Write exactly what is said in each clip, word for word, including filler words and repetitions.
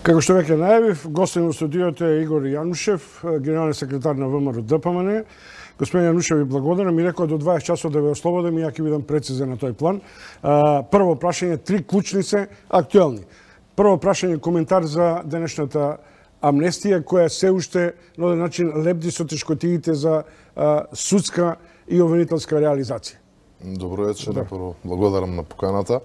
Како што веќе најавив, гостин во студиото е Игор Јанушев, генерален секретар на ВМРО Д П М Н. Господин Јанушев, ви благодарам. Ми рекоа до дваесет часот да ве ослободам и ја ќе бидам прецизен на тој план. Прво прашање, три клучни се актуелни. Прво прашање, коментар за денешната амнестија, која се уште на оден начин лебди со тешкотиите за судска и обвинителска реализација. Добро вечер, да. Прво благодарам на поканата.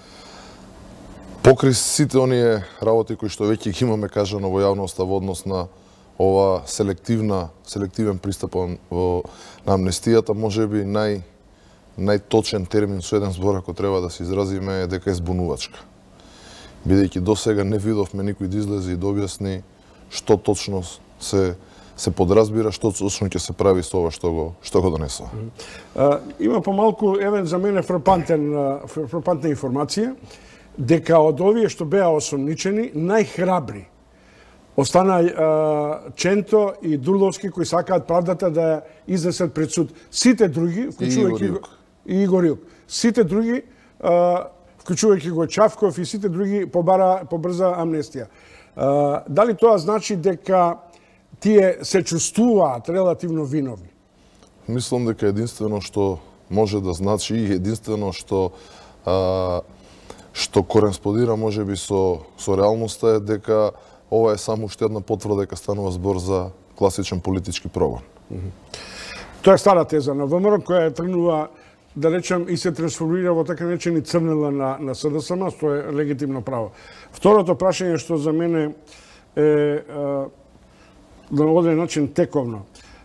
Покри сите оние работи кои што веќе ги имаме кажано во јавноста во однос на ова селективна, селективен пристап во на амнестијата, можеби нај најточен термин со еден збор ако треба да се изразиме е дека е збунувачка. Бидејќи досега не видовме никој да излезе и да објасни што точно се се подразбира, што точно ќе се прави со ова што го што го донесува. Има помалку евен за мене фрапантен фрапантна информација дека од овие што беа осомничени, најхрабри остана а, Ченто и Дурловски кои сакаат правдата да ја изнесат пред суд. Сите други, вклучувајќи го и Игор Јук, сите други, а, вклучувајќи го Чавков и сите други побара побрза амнестија. А, дали тоа значи дека тие се чувствуваат релативно виновни? Мислам дека единствено што може да значи и единствено што а, што кореспондира можеби со со реалноста е дека ова е само уште една потврда дека станува збор за класичен политички прогон. Mm -hmm. Тоа е стара теза на ВМРО која тргнува, да речем, и се трансформира во така наречени црнила на на С Д С М, што е легитимно право. Второто прашање што за мене е на оден начин тековно.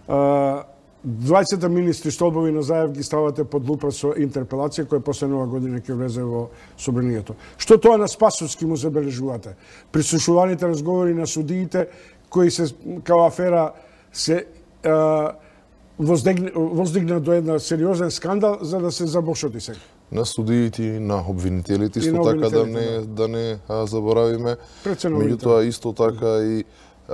дваесет министри столбови на зајав ги ставате под лупа со интерпелација која после нова година ќе влезе во собранието. Што тоа на Спасовски му забележувате? Прислушуваните разговори на судиите кои се као афера се а, воздигна, воздигна до една сериозен скандал за да се забошоти сега. На судиите и на обвинителите исто така да не да не а, заборавиме. Меѓутоа исто така и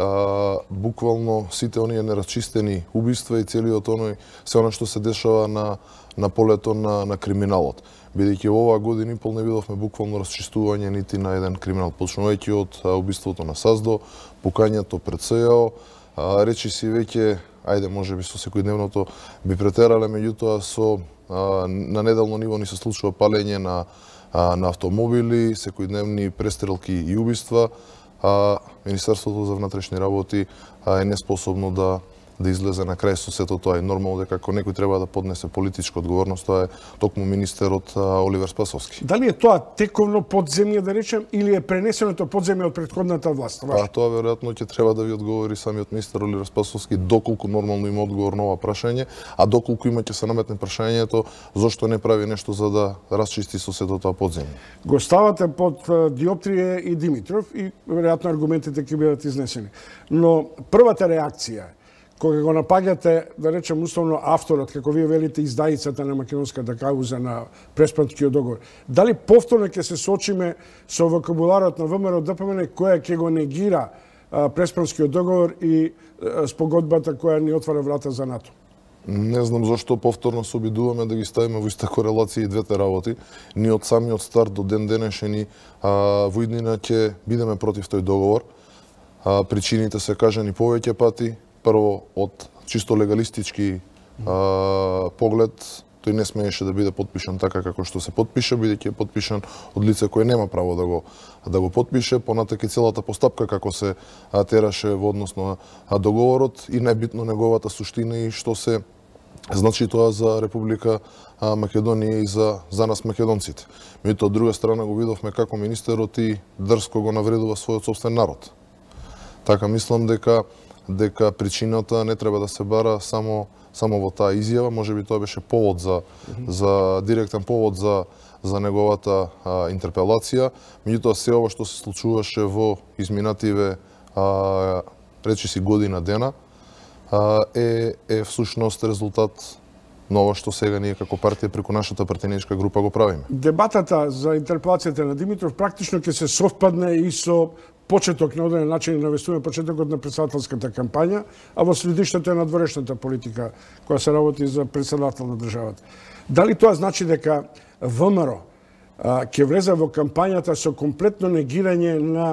А, буквално сите оние нерасчистени убиства и целиот оној се она што се дешава на на полето на на криминалот. Бидејќи во оваа година и пол не видовме буквално расчистување нити на еден криминал, почнувајќи од а, убиството на Саздо, пукањето пред С Ј О, а, речи си веќе, ајде можеби со секојдневното би претерале, меѓутоа со а, на неделно ниво ни се случува палење на а, на автомобили, секојдневни престрелки и убиства. А Министерството за внатрешни работи а, е неспособно да да излезе на крај со сето тоа. И нормално дека ако некој треба да поднесе политичка одговорност, тоа е токму министерот а, Оливер Спасовски. Дали е тоа тековно подземје, да речем, или е пренесеното подземје од претходната власт? Па тоа веројатно ќе треба да ви одговори самиот министер Оливер Спасовски, доколку нормално има одговор на ова прашање, а доколку има ќе се наметне прашањето зошто не прави нешто за да расчисти со сето тоа подземје. Го ставате под Диоптрие и Димитров и веројатно аргументите ќе бидат изнесени. Но првата реакција кога го напаѓате, да речем условно авторот, како вие велите, издајицата на македонската кауза на преспанскиот договор, дали повторно ќе се соочиме со вокабуларот на ВМРО Д П М Н која ќе го негира а, преспанскиот договор и а, спогодбата која ни отвара врата за НАТО? Не знам зошто повторно се обидуваме да ги ставиме во иста корелација и двете работи. Ние од самиот старт до ден денешен и во иднина ќе бидеме против тој договор. А, причините се кажани повеќе пати. Прво, од чисто легалистички а, поглед, тој не смееше да биде подпишан така како што се подпиша, бидејќи е подпишан од лице кое нема право да го да го подпише, понатака и целата постапка како се а, тераше во однос на договорот и најбитно неговата суштина и што се значи тоа за Република а, Македонија и за за нас македонците. Меѓутоа од друга страна го видовме како министерот и дрско го навредува својот собствен народ. Така мислам дека дека причината не треба да се бара само само во таа изјава, можеби тоа беше повод за mm -hmm. за директен повод за за неговата а, интерпелација, меѓутоа се ова што се случуваше во изминативе а, речиси година дена а, е е всушност резултат на ова што сега ние како партија преку нашата партијничка група го правиме. Дебатата за интерпелацијата на Димитров практично ќе се совпадне и со почеток на одреден начин навестуваме почетокот на претседателската кампања, а во средиштето е надворешната политика која се работи за претседател на државата. Дали тоа значи дека ВМРО ќе влезе во кампањата со комплетно негирање на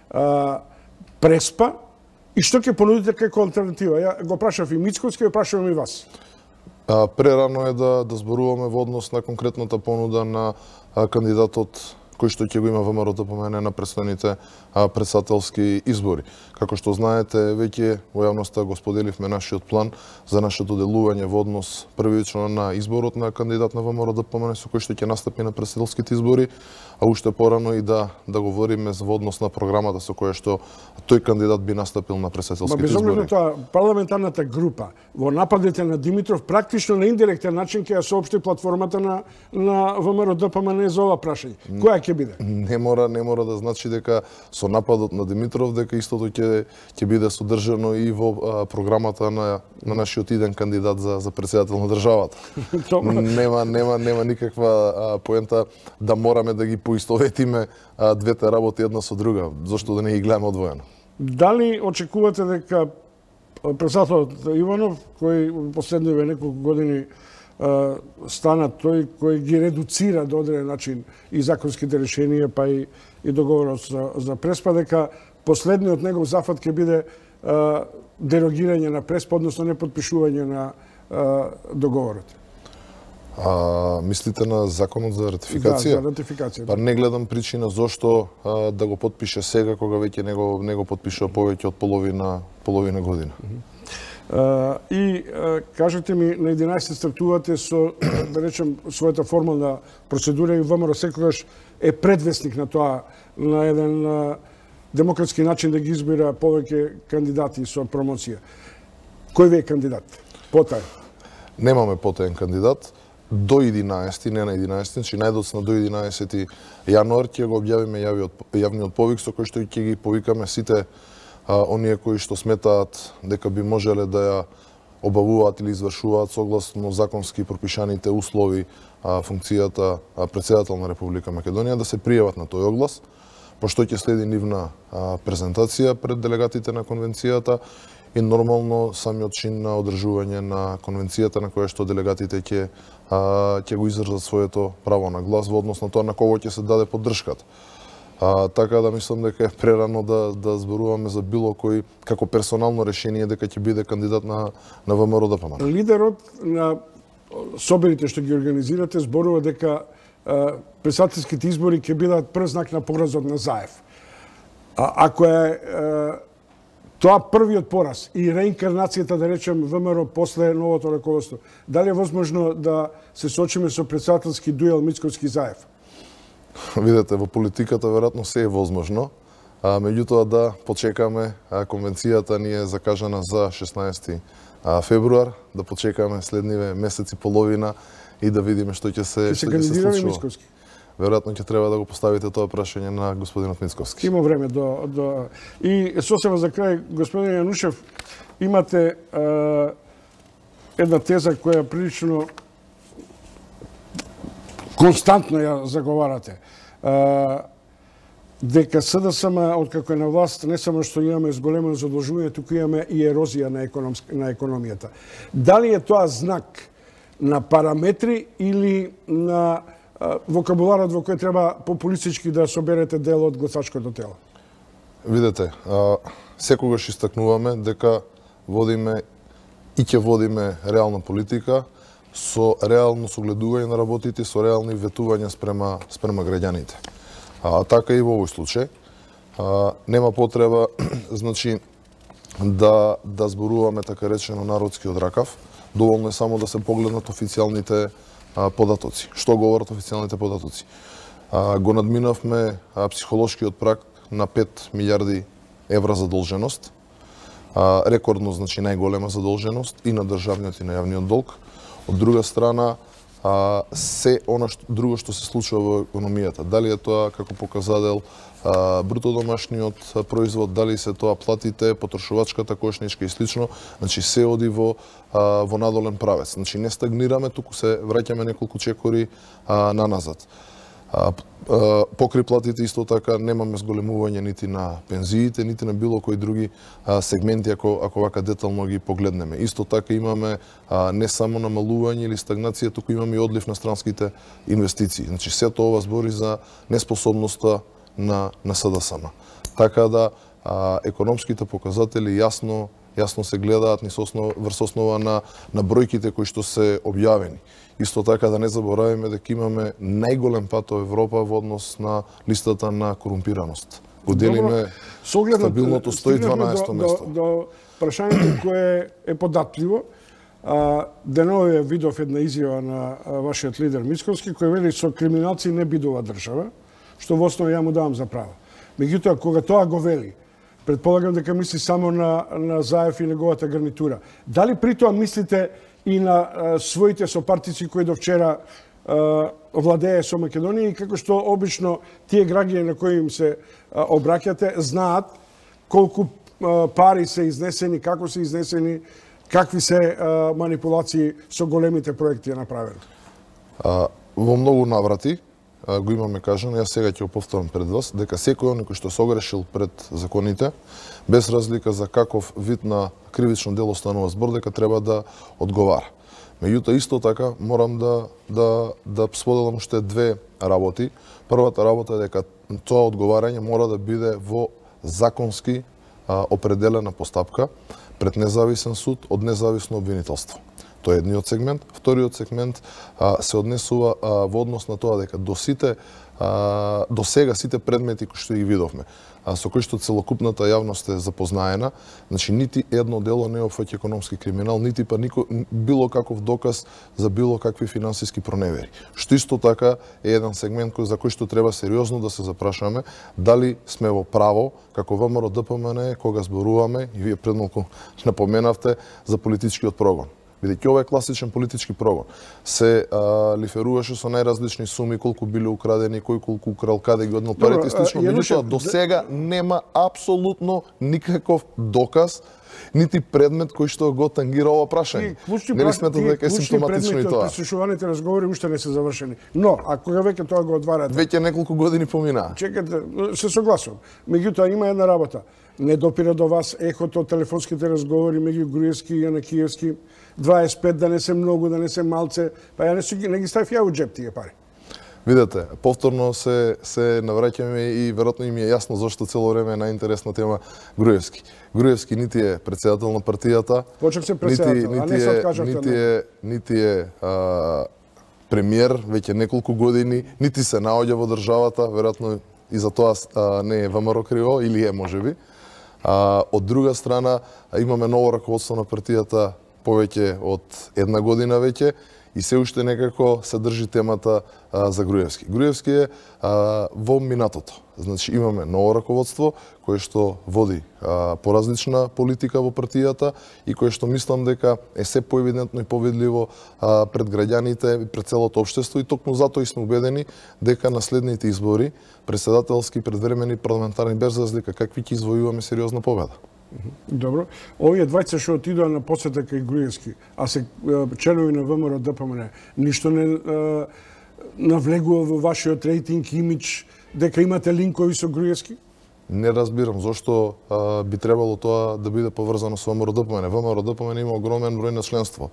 а, Преспа и што ќе понудите како алтернатива? Ја го прашав и Мицковски, го прашувам и вас. А, прерано е да, да зборуваме во однос на конкретната понуда на а, кандидатот кој што ќе го има ВМРО да помене на предстојните председателски избори. Како што знаете, веќе во јавноста го споделивме нашиот план за нашето делување во однос првично на изборот на кандидат на ВМРО да помене со кој што ќе настапи на председателските избори, а уште порано и да да говориме во однос на програмата со која што тој кандидат би настапил на председателските избори. Безумно тоа, парламентарната група во нападите на Димитров практично на индиректен начин ќе ја соопшти платформата на на ВМРО да помене за ова прашање. Која ќе биде? Не мора, не мора да значи дека со нападот на Димитров дека истото ќе ќе биде содржано и во а, програмата на на нашиот иден кандидат за за претседател на државата. нема нема нема никаква а, поента да мораме да ги поистоветиме а, двете работи една со друга. Зошто да не ги гледаме одвоено? Дали очекувате дека претседателот Иванов, кој во последниве неколку години стана тој кој ги редуцира до одреден начин и законските решенија, па и, и договорот за, за Преспа, дека последниот негов зафат ќе биде а, дерогирање на Преспа, односно не подпишување на а, договорот. А, мислите на законот за ратификација? Да, за ратификација. Па не гледам причина зошто а, да го подпише сега, кога веќе него, него подпишува повеќе од половина, половина година. Mm -hmm. Uh, и uh, кажете ми, на единаесет стартувате со, да речем, својата формална процедура и ВМРО секогаш е предвестник на тоа, на еден uh, демократски начин да ги избира повеќе кандидати со промоција. Кој ви е кандидат? Потај? Немаме потаен кандидат. До единаесети, не на единаесети, значи најдоцна до единаесети јануар ќе го објавиме јавиот, јавниот повик со кој што ќе ги повикаме сите а, оние кои што сметаат дека би можеле да ја обавуваат или извршуваат согласно законски пропишаните услови а, функцијата а, претседател на Република Македонија да се пријават на тој оглас, пошто ќе следи нивна а, презентација пред делегатите на конвенцијата и нормално самиот чин на одржување на конвенцијата на која што делегатите ќе ќе го изразат своето право на глас во однос на тоа на кого ќе се даде поддршката. А, така да мислам дека е прерано да да зборуваме за било кој како персонално решение дека ќе биде кандидат на на ВМРО да помага. Лидерот на соборите што ги организирате зборува дека председателските избори ќе бидат прв знак на поразот на Заев. А ако е тоа првиот пораз и реинкарнацијата, да речем, ВМРО после новото раководство, дали е возможно да се соочиме со председателски дуел Мицковски-Заев? Видете, во политиката веројатно се е возможно, а меѓутоа да почекаме, а, конвенцијата ни е закажана за шеснаесети февруар, да почекаме следниве месеци половина и да видиме што ќе се што ќе се случува. Мицковски? Веројатно ќе треба да го поставите тоа прашање на господинот Мицковски. Има време до до и сосема за крај, господин Јанушев, имате е, една теза која прилично константно ја заговарате. Е, дека СДСМ откако е на власт не само што имаме зголемено задолжување, туку имаме и ерозија на економска на економијата. Дали е тоа знак на параметри или на вокабуларот во кој треба популистички да соберете дел од гласачкото тело? Видете, а, секогаш истакнуваме дека водиме и ќе водиме реална политика со реално согледување на работите, со реални ветувања спрема спрема граѓаните. А така и во овој случај. А, нема потреба значи да да зборуваме така речено народски од ракав. Доволно е само да се погледнат официјалните податоци. Што говорат официјалните податоци? А, го надминавме а, психолошкиот праг на пет милиарди евра задолженост. А, рекордно, значи најголема задолженост и на државниот и на јавниот долг. Од друга страна, а, се она што, друго што се случува во економијата. Дали е тоа како показател а, бруто домашниот производ, дали се тоа платите, потрошувачката кошничка и слично, значи се оди во а, во надолен правец. Значи не стагнираме, туку се враќаме неколку чекори а, на назад. А, а, покри платите исто така немаме зголемување нити на пензиите, нити на било кои други а, сегменти ако ако вака детално ги погледнеме. Исто така имаме а, не само намалување или стагнација, туку имаме и одлив на странските инвестиции. Значи сето ова збори за неспособноста на на СДСМ. Така да а, економските показатели јасно јасно се гледаат низ основа врз основа на на бројките кои што се објавени. Исто така да не заборавиме дека имаме најголем пат во Европа во однос на листата на корумпираност. Го делиме стабилното сто и дванаесто место. До, до прашањето кое е податливо. А, денове видов една изјава на а, вашиот лидер Мицковски, кој вели со криминалци не бидува држава, што во основа ја му давам за право. Меѓутоа, кога тоа го вели, предполагам дека мисли само на, на Заев и неговата гарнитура. Дали при тоа мислите и на а, своите сопартици кои до вчера а, владее со Македонија и како што обично тие граѓани на кои им се а, обраќате знаат колку а, пари се изнесени, како се изнесени, какви се а, манипулации со големите проекти направени? А, во многу наврати а, го имаме кажано, јас сега ќе го повторам пред вас, дека секој оној кој што се огрешил пред законите, без разлика за каков вид на кривично дело станува збор, дека треба да одговара. Меѓутоа исто така морам да да да споделам уште две работи. Првата работа е дека тоа одговарање мора да биде во законски а, определена постапка пред независен суд од независно обвинителство. Тоа е едниот сегмент. Вториот сегмент а, се однесува а, во однос на тоа дека до сите а, до сега сите предмети кои што ги видовме, а, со кои што целокупната јавност е запознаена, значи нити едно дело не опфаќа економски криминал, нити па нико, било каков доказ за било какви финансиски проневери. Што исто така е еден сегмент кој за кој што треба сериозно да се запрашаме дали сме во право како ВМРО Д П М Н кога зборуваме и вие пред малку напоменавте за политичкиот прогон. Бидејќи ова е класичен политички прогон. Се а, лиферуваше со најразлични суми, колку биле украдени, кој колку украл, каде ги однел парите и слично. Меѓутоа, до сега нема апсолутно никаков доказ, нити предмет кој што го тангира ова прашање. Нели сметате дека е симптоматично и тоа? Прислушуваните разговори уште не се завршени. Но, ако веќе тоа го отварате... Веќе неколку години поминаа. Чекате, се согласувам. Меѓутоа, има една работа. Не допира до вас ехото, телефонските разговори меѓу Груевски и Јанакиевски, дваесет и пет, да не се многу, да не се малце, па ја не, не ги ставив ја у джеп тие пари. Видете, повторно се се навраќаме и веројатно им е јасно зашто цело време е најинтересна тема Груевски. Груевски нити е председател на партијата, почек се председател, нити, а не се откажавте. Нити е, нити е а, премиер веќе неколку години, нити се наоѓа во државата, веројатно и за тоа а, не е ВМРО криво или е можеби. А, од друга страна имаме ново раководство на партијата повеќе од една година веќе и се уште некако се држи темата а, за Груевски. Груевски е а, во минатото. Значи имаме ново раководство кое што води а, поразлична политика во партијата и кое што мислам дека е се поевидентно и повидливо а, пред граѓаните и пред целото општество и токму затоа и сме убедени дека на следните избори, председателски, предвремени, парламентарни, без разлика какви ќе извојуваме сериозна победа. Добро. Овие двајца што отидоа на посета кај Груевски, а се членови на ВМРО Д П М Н, ништо не а, навлегува во вашиот рейтинг, имидж, дека имате линкови со Груевски? Не разбирам зошто а, би требало тоа да биде поврзано со ВМРО Д П М Н. ВМРО Д П М Н има огромен број на членство.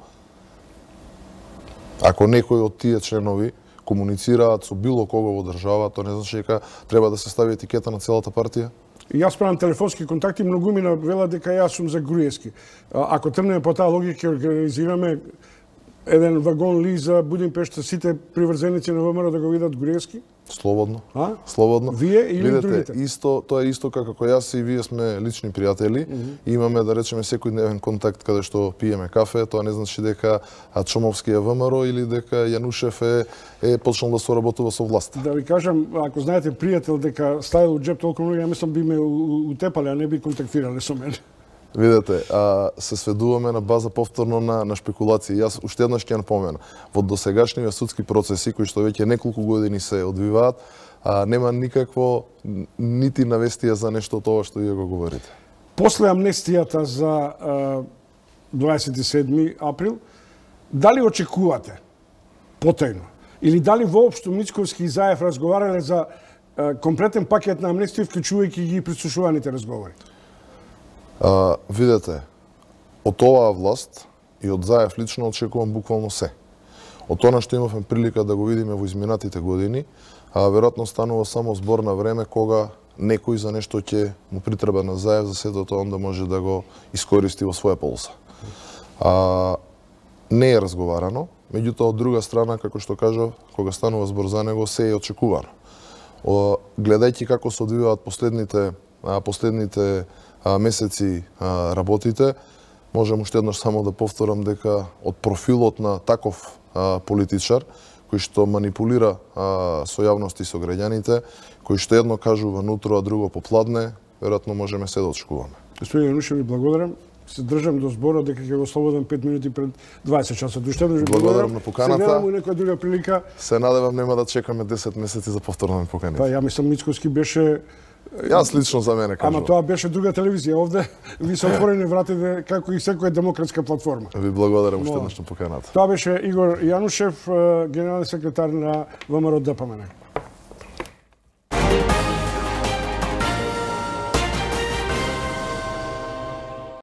Ако некој од тие членови комуницираат со било кого во држава, тоа не значи дека треба да се стави етикета на целата партија. Јас правам телефонски контакти, многу ми велат дека јас сум за Груевски. Ако тргнеме по таа логика, организираме еден вагон ли за Будимпешта, сите приврзеници на ВМРО да го видат Груевски? Слободно. А? Слободно. Вие или Видете, другите? Исто, тоа е исто како јас и вие сме лични пријатели. Mm -hmm. Имаме, да речеме, секој дневен контакт каде што пиеме кафе. Тоа не значи дека Чомовски е ВМРО или дека Јанушев е, е почнал да соработува со власт. Да ви кажам, ако знаете пријател дека ставил у джеп толку многу, ја мислам би ме утепале, а не би контактирале со мене. Видете, а, се сведуваме на база повторно на, на шпекулации. Јас уште еднаш ќе напомена, во досегашниве судски процеси кои што веќе неколку години се одвиваат, а, нема никакво нити навестија за нешто тоа што вие го говорите. После амнестијата за а, дваесет и седми април, дали очекувате потајно или дали воопшто Мицковски и Заев разговарале за а, комплетен пакет на амнестија, вклучувајќи ги прислушуваните разговори? А, видете, од оваа власт и од Заев лично очекувам буквално се. Од тоа што имавме прилика да го видиме во изминатите години, а, веројатно станува само збор на време кога некој за нешто ќе му притреба на заев, за сето тоа онда може да го искористи во своја полза. А, не е разговарано, меѓутоа од друга страна, како што кажав, кога станува збор за него, се е очекувано. О, гледајќи како се одвиваат последните, а, последните а, месеци а, работите, можем уште еднаш само да повторам дека од профилот на таков а, политичар, кој што манипулира а, со јавност и со граѓаните, кој што едно кажува нутро, а друго попладне, веројатно можеме се да очекуваме. Господин Јанушев, ви благодарам. Се држам до зборот дека ќе го слободам пет минути пред дваесет часа. Уште еднаш ви благодарам на поканата. Се гледаме у некоја друга прилика. Се надевам нема да чекаме десет месеци за повторно ме поканите. Па ја мислам Мицковски беше Јас лично за мене кажувам. Ама тоа беше друга телевизија. Овде ви се отворени вратите како и секоја демократска платформа. Ви благодарам уште еднаш на поканата. Тоа беше Игор Јанушев, генерален секретар на ВМРО ДПМН.